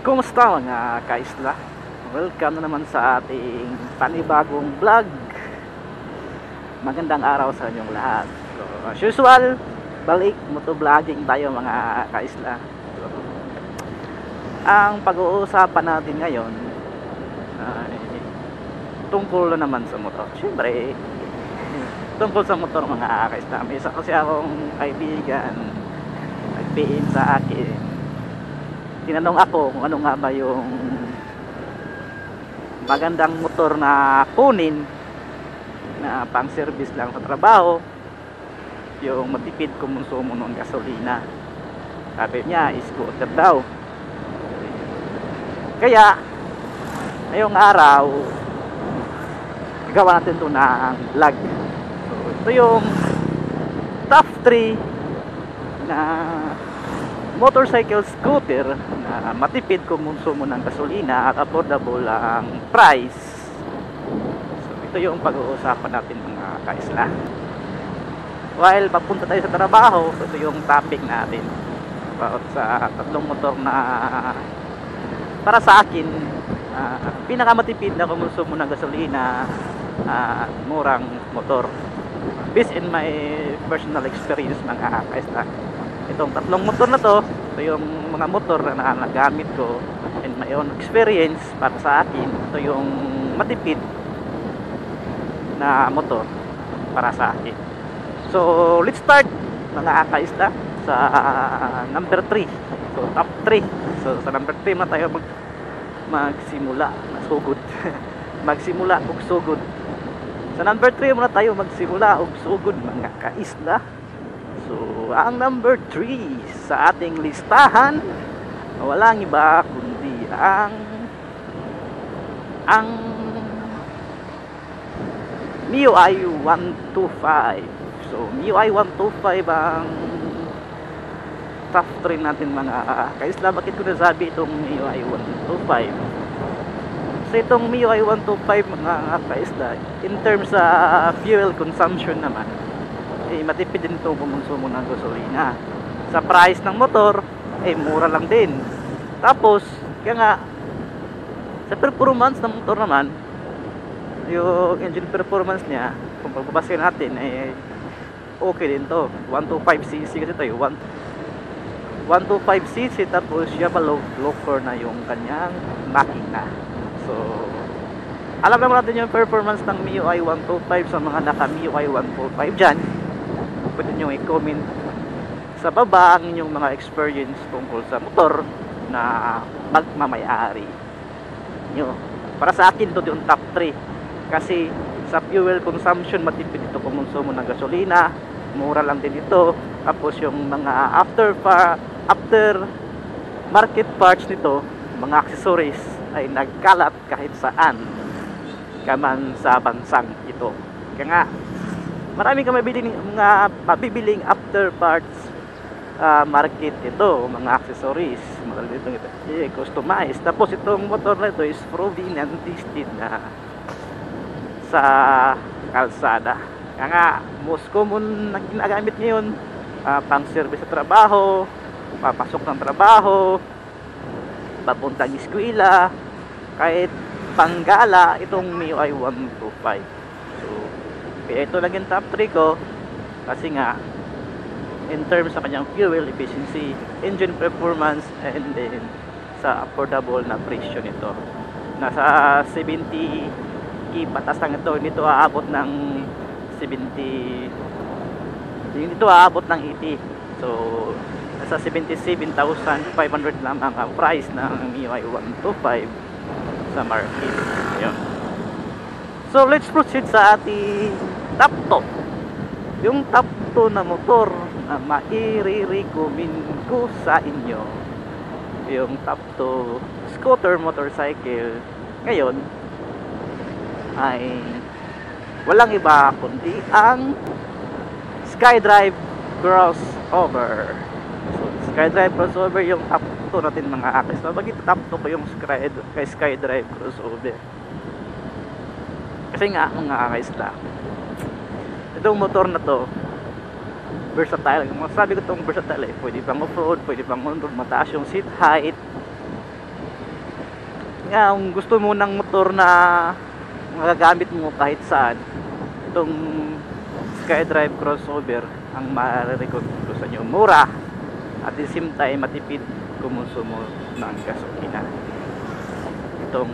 Kumusta mga kaisla? Welcome na naman sa ating panibagong vlog. Magandang araw sa inyong lahat. So, as usual, balik motovlogging tayo mga kaisla. So, ang pag-uusapan natin ngayon ay tungkol na naman sa motor. Siyempre, tungkol sa motor mga kaisla. May isa kasi akong kaibigan nag-PM sa akin. Tinanong ako kung ano nga ba yung magandang motor na kunin na pang service lang sa trabaho, yung matipid kumonsumo ng gasolina. Sabi niya, scooter daw. Kaya ngayong araw gawa natin ito ng vlog. So, ito yung top 3 na motorcycle scooter na matipid kumonsumo ng gasolina at affordable ang price. So ito yung pag-uusapan natin mga kaisla. While papunta tayo sa trabaho, ito yung topic natin about sa tatlong motor na para sa akin pinakamatipid na kumonsumo ng gasolina at murang motor based in my personal experience mga kaisla. Itong tatlong motor na to, ito yung mga motor na nagamit ko in my own experience para sa akin. Ito yung matipid na motor para sa akin. So, let's start mga kaisla sa number 3. So, top 3. So, sa number 3 na tayo magsimula. Sugod. Magsimula og sugod. Sa number 3 muna tayo magsimula og sugod mga kaisla. So, ang number 3 sa ating listahan, walang iba kundi ang MIUI 125. So, MIUI 125 ang top 3 natin mga kaisla. Bakit ko nasabi itong MIUI 125? So, itong MIUI 125 mga kaisla, in terms sa fuel consumption naman, matipid din ito kumonsumo ng gasolina. Sa price ng motor mura lang din. Tapos kaya nga sa performance ng motor naman, yung engine performance niya kung pagbabasin natin okay din to. 125cc kasi tayo 125cc, tapos low core na yung kanyang makina. So alam naman natin yung performance ng MIUI 125 sa mga naka MIUI 145 dyan. Pwede nyo i-comment sa baba ang inyong mga experience tungkol sa motor na magmamayari nyo. Para sa akin ito yung top 3 kasi sa fuel consumption matipid ito kumonsumo ng gasolina, mura lang din ito. Tapos yung mga after market parts nito, mga accessories ay nagkalat kahit saan kaman sa bansang ito. Kaya nga marami kang mabibiling after parts market ito, mga accessories, customized. Tapos itong motor na ito is proven and tested na sa kalsada. Kaya nga most common na ginagamit ngayon pang service sa trabaho, papasok ng trabaho, papuntang eskwela, kahit panggala, itong MIUI 125. Kaya ito lang yung top 3 ko kasi nga in terms sa kanyang fuel efficiency, engine performance, and then sa affordable na presyo nito. Nasa 70k patas lang ito. Hindi ito aabot ng 70, hindi ito aabot ng 80. So nasa 77,500 lamang ang price ng MIUI 125 sa market. Ayun. So let's proceed sa ating top 2. Yung top 2 na motor na maire-recommend ko sa inyo, yung top 2 scooter motorcycle ngayon ay walang iba kundi ang SkyDrive Crossover. So SkyDrive Crossover yung top 2 natin mga akis. So bakit top 2 ko yung SkyDrive Crossover? Kasi nga mga kaisla, itong motor na to versatile. Masabi ko itong versatile pwede pang off-road, pwede pang on-road, mataas yung seat height, Nga, kung gusto mo ng motor na magagamit mo kahit saan, itong SkyDrive crossover ang ma-recommend ko sa inyo. Mura at the same time matipid kumonsumo ng gasolina. Itong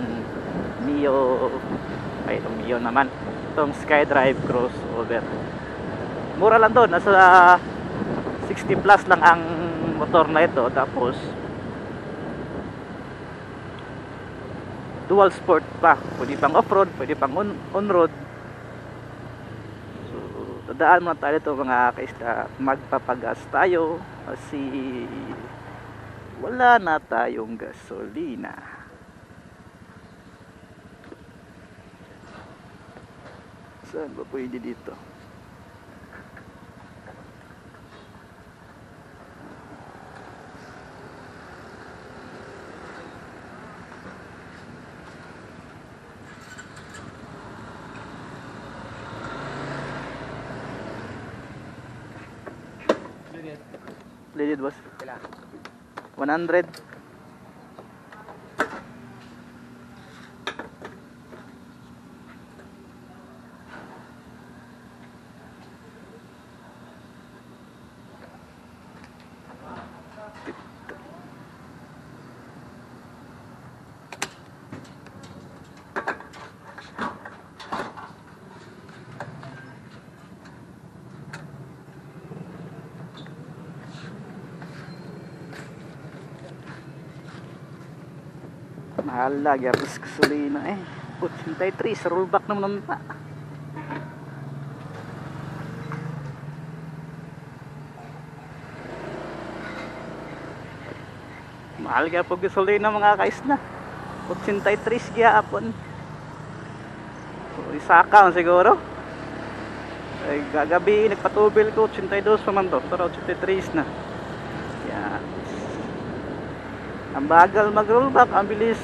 itong Mio naman, itong SkyDrive crossover, mura lang to, nasa 60 plus lang ang motor na ito. Tapos dual sport pa, pwede pang off-road, pwede pang on-road. So dadaan muna tayo ito mga kaisla, magpapagas tayo kasi wala na tayong gasolina. Saan ba pwede dito? Legit boss. 100. Mahal lagi harus gasolina eh. 83 sa rollback naman na. Mahal kaya po gasolina mga kaisna. 83 kaya apon. So, isaka siguro. Ay, gagabi nagpatubil ko 82 pa man to. Pero 83 na. Yan. Ang bagal mag-rollback, ang bilis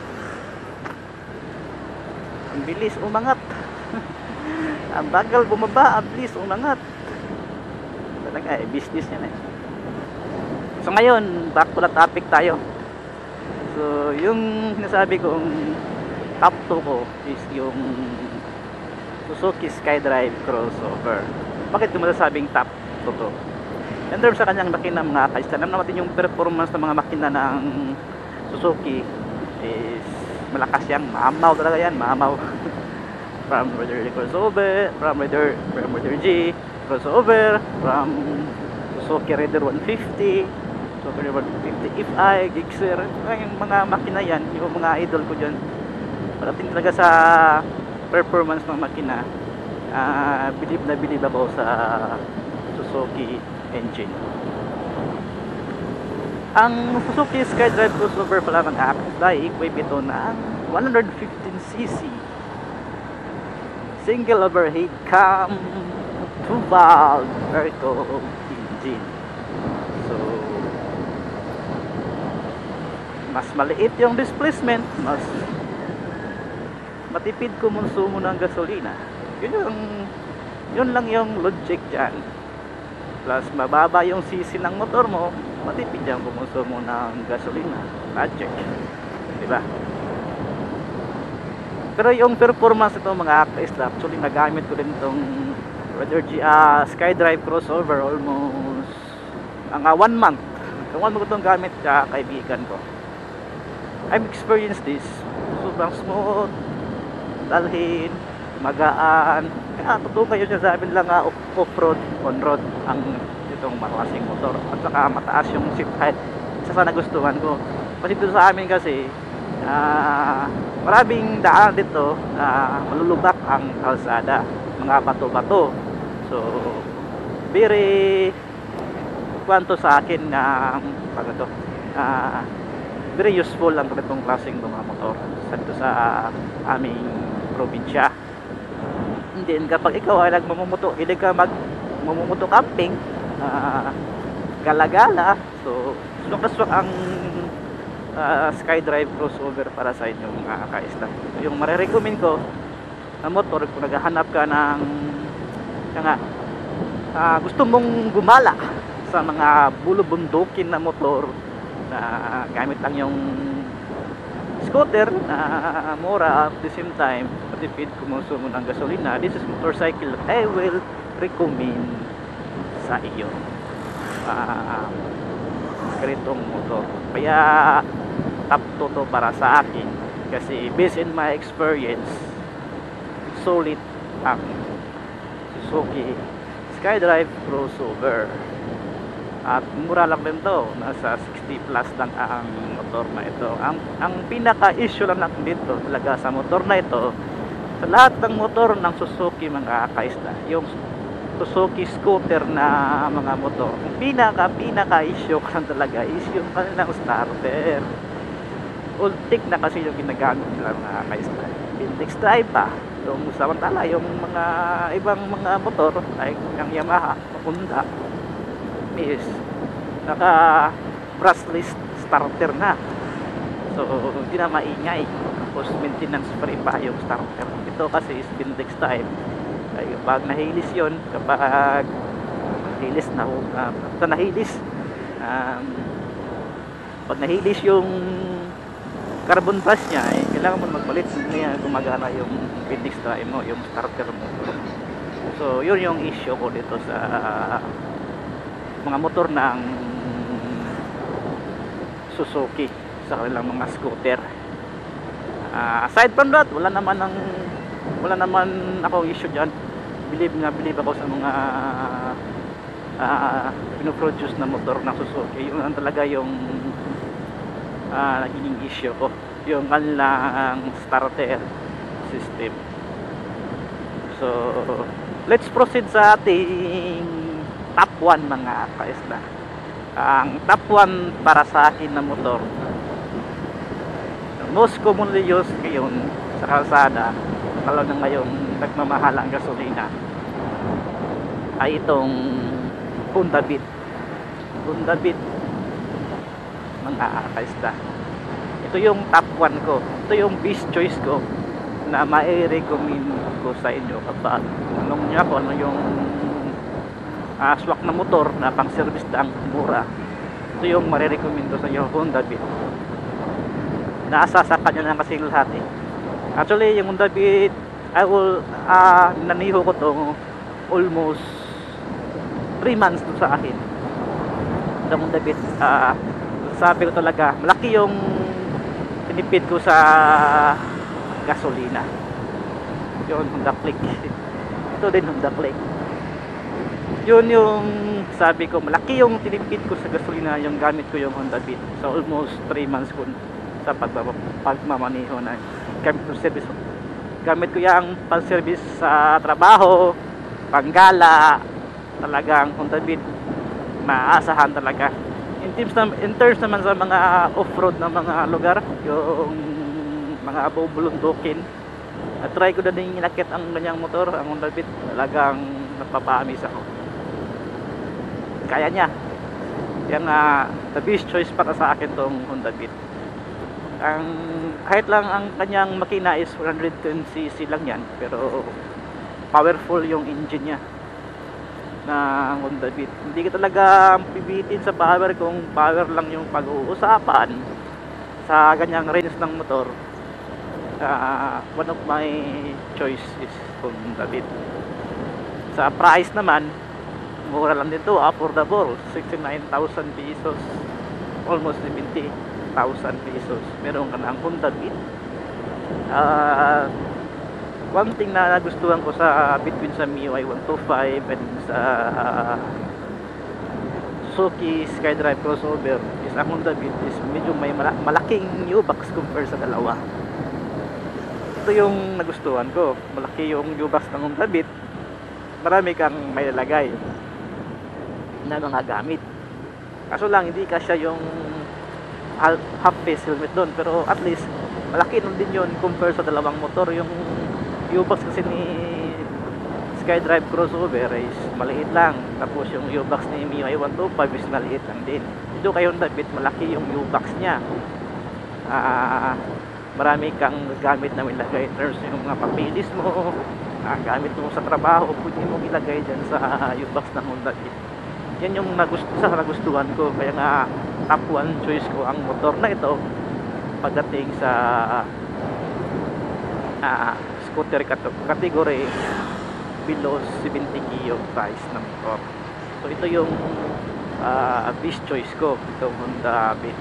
umangat. Ang bagal bumaba, ang bilis umangat. Talaga business yan eh. So ngayon, back to the topic tayo. So yung sinasabi kong top 2 ko is yung Suzuki SkyDrive crossover. Bakit ko masasabing top 2 to? In terms sa kanyang makina mga kaisla, alam natin yung performance ng mga makina ng Suzuki is malakas yan, mamaw talaga yan, mamaw. From Raider crossover, from Raider G crossover, from Suzuki Raider 150, Suzuki Raider 150 FI, Gixxer, yung mga makina yan, yung mga idol ko dyan. Parating talaga sa performance ng makina, bilib ako sa Suzuki engine. Ang Suzuki SkyDrive crossover pala ng Akisla, equip ito ng 115cc single overhead cam 2-valve Verco engine. So mas maliit yung displacement, mas matipid kumonsumo ng gasolina. Yun lang yung logic dyan. Plus mababa yung cc ng motor mo, matipid yung kumonsumo ng gasolina. Logic, diba? Pero yung performance ito mga ka-isla, actually nagamit ko rin itong Raider SkyDrive crossover almost 1 month. 1 month ko itong gamit sa kaibigan ko. I've experienced this. Sobrang smooth, dalhin, magaan. Kaya totoo kayo siya, sabi lang off-road, on-road ang itong maklaseng motor. At saka mataas yung seat height. Isa sa nagustuhan ko. Kasi dito sa amin kasi maraming daan dito na malulubak ang kalsada, mga bato-bato. So very kwanto sa akin na very useful ang ganitong klaseng mga motor dito sa aming probinsya. Then kapag ikaw ay nagmamoto, hindi ka magmamoto camping, gala-gala, so swak ang SkyDrive crossover para sa inyo mga ka-isla. Yung marirecommend ko na motor kung naghahanap ka ng gusto mong gumala sa mga bulubundukin na motor na gamit lang yung scooter na mura at the same time matipid kumusumo ng gasolina. This is motorcycle that I will recommend sa iyo. Ganitong motor. Kaya top to para sa akin kasi based in my experience, solid ang Suzuki Skydrive crossover. At mura lang din to, nasa 60 plus lang ang motor na ito. Ang pinaka issue lang natin dito talaga sa motor na ito, sa lahat ng motor ng Suzuki mga kaisda, yung Suzuki scooter na mga motor, ang pinaka issue lang talaga is yung kanilang starter. Ultik na kasi yung ginagamit nila mga kaisda. Index drive pa. Yung samantala yung mga ibang mga motor like ang Yamaha, Honda is naka brushless starter na, so hindi na maingay, tapos maintenance free pa yung starter. Ito kasi is index type. Ay, pag nahilis yon, kapag nahilis na pag nahilis yung carbon brush niya, kailangan mo magpalit niya gumagana yung index type mo, yung starter mo. So yun yung issue ko dito sa mga motor ng Suzuki sa kanilang mga scooter. Aside from that, wala naman ako issue dyan. Believe ako sa mga pinoproduce na motor ng Suzuki. Yun lang talaga yung naging issue ko, yung kanilang starter system. So let's proceed sa ating top 1 mga kaisda. Ang top 1 para sa akin na motor, most commonly used ngayon sa kalsada, lalo na ngayon nagmamahal ang gasolina, ay itong Honda Beat mga kaisda. Ito yung top 1 ko, ito yung best choice ko na mai-recommend ko sa inyo kapag tanong niya ko ano yung swak na motor na pang service lang mura. Ito yung marirecommend ko sa iyo, Honda Beat. Nasa sa kanya na kasi lahat eh. Actually yung Honda Beat, I will naniho ko to almost 3 months to sa akin. Yung Honda Beat, sabi ko talaga malaki yung tinipid ko sa gasolina. Yun, Honda Click. Ito din Honda Click. Yun yung sabi ko, malaki yung tinipid ko sa gasolina yung gamit ko yung Honda Beat. So almost 3 months ko sa pagmamaniho na gamit ko service. Gamit ko yung pang-service sa trabaho, panggala, talagang Honda Beat maasahan talaga. In terms naman sa mga off-road na mga lugar, yung mga bubulundukin, at try ko na din inakit ang ganyang motor, ang Honda Beat, talagang napapamis ako. Kaya niya. Yan the best choice para sa akin tong Honda Beat. Kahit lang ang kanyang makina is 110cc lang yan, pero powerful yung engine niya na Honda Beat. Hindi ka talaga pibitin sa power kung power lang yung pag-uusapan sa ganyang range ng motor. One of my choice is Honda Beat. Sa price naman, mura lang dito, affordable, 69,000 pesos, almost 70,000 pesos. Meron ka ng Honda Beat. One thing na nagustuhan ko sa between sa MIUI 125 and sa Suzuki Skydrive crossover is ang Honda Beat is medyo may malaking U-box compare sa dalawa. Ito yung nagustuhan ko, malaki yung U-box ng Honda Beat, marami kang may lalagay na mga gamit. Kaso lang hindi kasya yung half face helmet doon, pero at least malaki nun din yun compare sa dalawang motor. Yung U-box kasi ni Skydrive crossover is maliit lang, tapos yung U-box ni MIUI 125 is maliit lang din. Dito kay Honda Beat malaki yung U-box nya. Marami kang gamit na ilagay in terms yung mga papilis mo, gamit mo sa trabaho, pwede mo ilagay dyan sa U-box ng Honda Beat. Yan yung nagustuhan ko, kaya nga top 1 choice ko ang motor na ito pagdating sa scooter category below 70k yung price ng motor. So ito yung best choice ko, itong Honda Beat.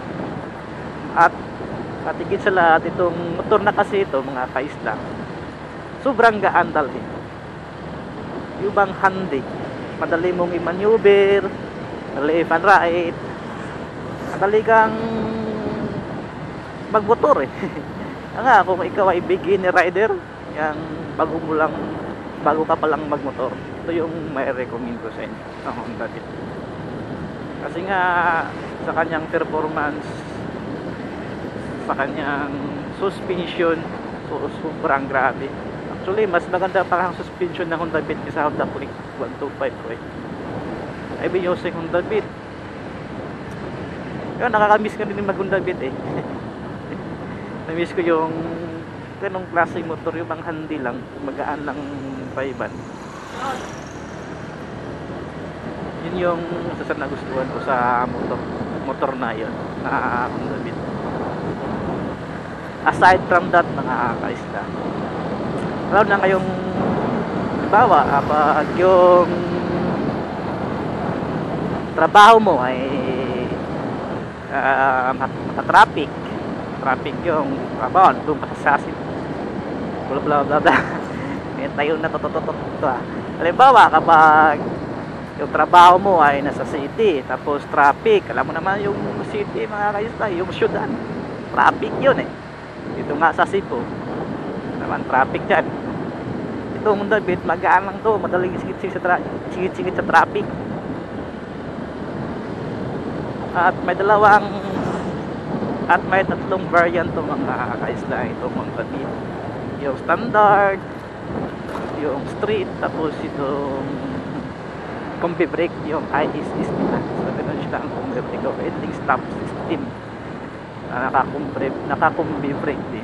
At higit sa lahat, itong motor na kasi ito mga kaisla, sobrang gaan dalhin. Yung bang handy, madali mong i-maneuver, madali i-fan right, madali kang magmotor eh. Nga, kung ikaw ay beginner rider, yung bago ka palang magmotor, ito yung may recommend ko sa inyo, ang Honda Beat. Kasi nga sa kanyang performance, sa kanyang suspension, sobrang grabe. Actually, mas maganda pa ang suspension ng Honda Beat kaysa Honda Click 125 eh. I've been using Honda Beat. Kaya nakakamiss ka din mag Honda Beat eh. Namiss ko yung ganong klaseng motor, yung mga handy lang, magaan lang paiban. Yun yung nagustuhan ko sa motor na yun, na Honda Beat. Aside from that, mga kaisla, lalo na ngayong bawa pag yung trabaho mo ay traffic yung trabaho, doon pa sa sasin, bla bla bla bla. Tayo na to. Halimbawa, kapag yung trabaho mo ay nasa city, tapos traffic, alam mo naman yung city mga kaisla, yung syudad, traffic yun eh. Dito nga sa Cebu naman traffic dyan. Ito Honda Beat, magaan lang to, madaling singit sa traffic. At may tatlong variant to mga kaisla, itong Honda Beat. Yung standard, yung street, tapos itong combi brake, yung ISS nila. So ganun siya ang combi brake o ending stop system. Naka-combi brake din.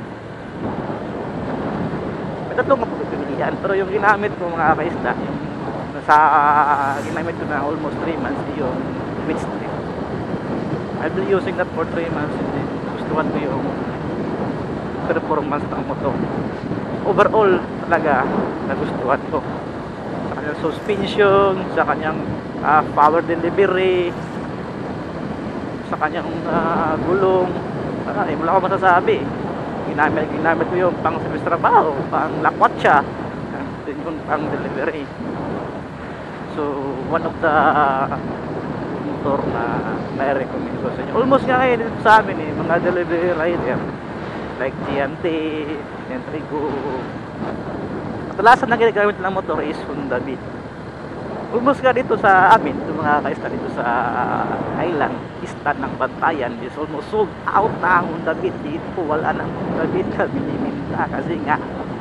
May tatlong mapapilian, pero yung ginamit ko mga kaisla, yung ginamit ko na almost 3 months, yung Twin Street. I've been using that for 3 months, and gustuhan ko yung performance ng motor. Overall talaga nagustuhan ko sa kanyang suspension, sa kanyang power delivery, sa kanyang gulong. Wala ko masasabi. Ginamit ko yung pang service trabaho, pang lakwatsa, yung pang delivery. So one of the motor na may-recommend ko sa inyo. Almost nga kayo dito sa amin eh, mga delivery rider like GMT, Entrico. Kadalasan na ginagamit ng motor is Honda Beat. Almost nga dito sa amin, yung mga kaista dito sa Island, Istan ng Bantayan, is almost sold out na ang Honda Beat. Dito wala ng Honda Beat na biniminta kasi nga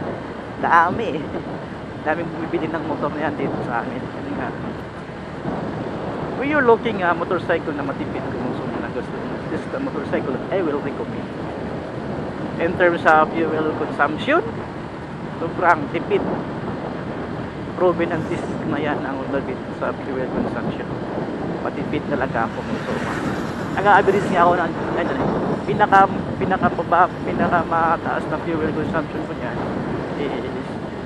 daming bumibili ng motor na yan dito sa amin. Kasi nga when you're looking at motorcycle na matipid konsumo na gusto, this is the motorcycle that I will recommend. In terms of fuel consumption, sobrang tipid. Proven and test na yan ang Honda Beat sa fuel consumption. Matipid talaga ang konsumo. Nag-average nga ako ng pinakamataas na fuel consumption ko niyan is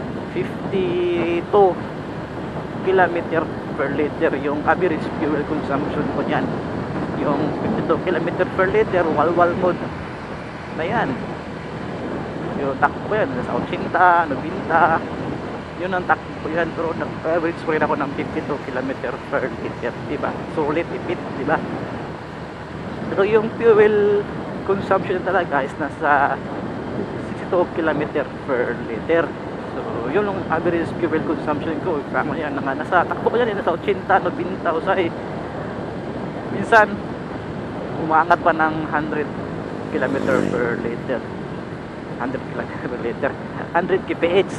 52 km per liter yung average fuel consumption ko niyan. Yung 52 km per liter walwal mode na yan. Yung takbo ko yan sa 80, 90, yun ang takbo ko yan, pero nag-average ko rin ako ng 52 km per liter, diba? Sulit, ipit, diba? Pero yung fuel consumption talaga is nasa 62 km per liter. So yun yung average fuel consumption ko. Kama yan, nasa takbo ko yan, nasa 80, 90, usay. Minsan umaangat pa ng 100 km per liter. 100 km per liter, 100 kph.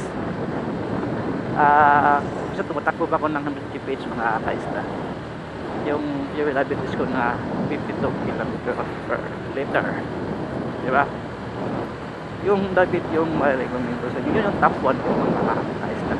Kasi tumatakbo pa ako ng 100 kph mga kaisla. Yung fuel average ko na 52 km per liter, diba? Yung David, yung ma-recommend ko sa inyo, yun yung top 1 ko mga kaisla.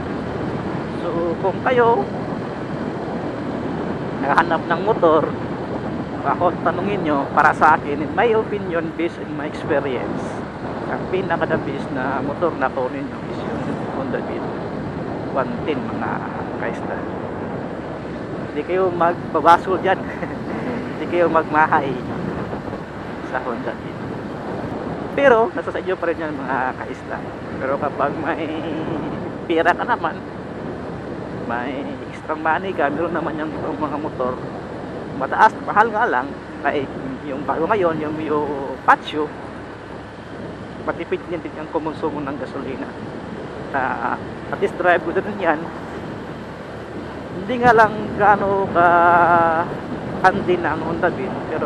So kung kayo nakahanap ng motor ako tanungin nyo, para sa akin, in my opinion, based on my experience, ang pinaka the best na motor na kunin nyo is yung Honda Beat 110 mga kaisla. Hindi kayo magbabasol dyan. Hindi kayo magmahay sa Honda Beat. Pero nasa sa inyo pa rin yan mga kaisla. Pero kapag may pira ka naman, may extra money ka, meron naman yung mga motor mataas, mahal nga lang, ay yung bago ngayon, yung Pacho, matipid din yung kumonsumo ng gasolina. At least drive ko din yan. Hindi nga lang gaano ka handi ng Honda Beat, pero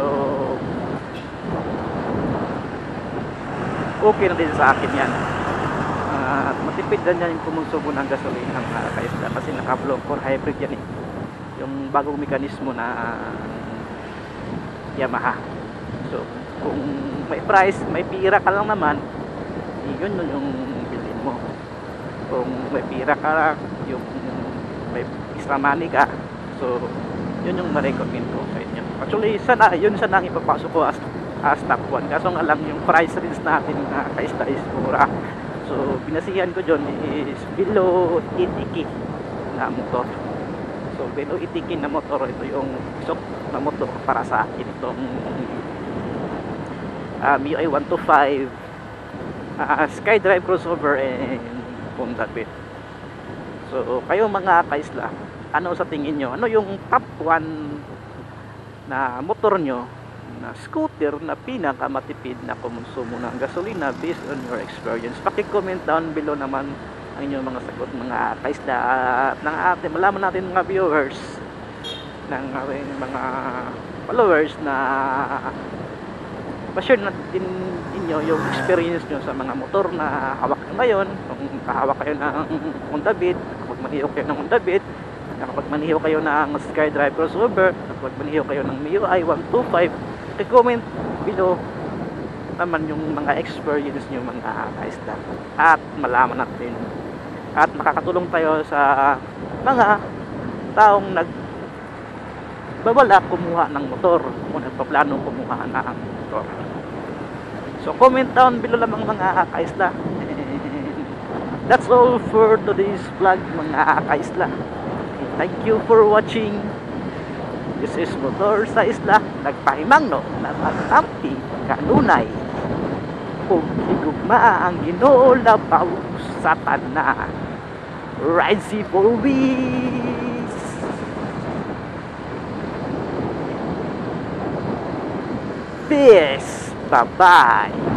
okay na din sa akin yan. Matipid din yan yung kumonsumo ng gasolina mga kaisla, kasi naka-block or hybrid yan eh, yung bagong mekanismo na Yamaha. So kung may price, may pira ka lang naman, yun yung bilhin mo. Kung may pira ka lang, yung may extra money ka, so yun yung ma-recommend ko sa inyo. Actually yun sana ang ipapasok ko as top 1, kaso nga lang yung price range natin na kaisla is mura. So binasihan ko dyan is below 80k na motor. So below 80k na motor, ito yung sok na motor para sa akin, itong MIUI 125 SkyDrive crossover and Honda Beat. So kayo mga kaisla, ano sa tingin nyo? Ano yung top 1 na motor nyo na scooter na pinakamatipid na kumonsumo ng gasolina based on your experience? Paki-comment down below naman ang inyong mga sagot mga kaisla, at ng ating malaman natin mga viewers, ng ating mga followers, na ma-share natin inyo yung experience nyo sa mga motor na hawak nyo ngayon. Kung kahawak kayo ng Honda Beat, kapag manihaw kayo ng Honda Beat, kapag manihaw kayo ng SkyDrive crossover, kapag manihaw kayo ng MIUI 125, i-comment below naman yung mga experience nyo mga kaisla, at malaman natin at makakatulong tayo sa mga taong nagbabala kumuha ng motor o nagpaplanong kumuha ng motor. So comment down below lamang mga kaisla. That's all for today's vlog mga kaisla. Thank you for watching. This is Motor sa Isla, nagpahimang no na magtampi kanunay kung higugma ang Ginoo labaw sa tanan. Rise for peace. Peace. Bye-bye.